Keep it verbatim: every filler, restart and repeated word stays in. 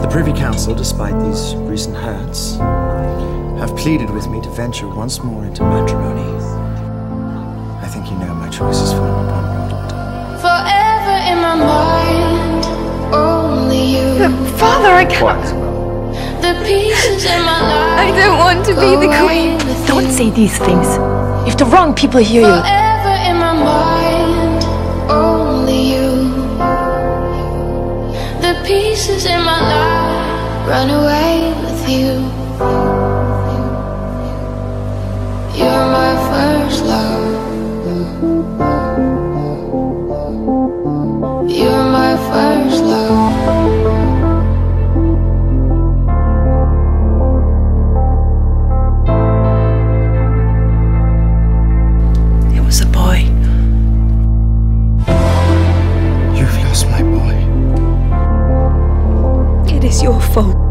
The Privy Council, despite these recent hurts, have pleaded with me to venture once more into matrimony. I think you know my choice is fallen upon your daughter. Forever in my mind, only you. But father, I can't. What? The pieces in my life. I don't want to be the queen. Don't say these things. If the wrong people hear you. Forever in my mind, only you. The pieces in my life run away with you. You're my first love. You're my first love. It was a boy. You've lost my boy. It is your fault.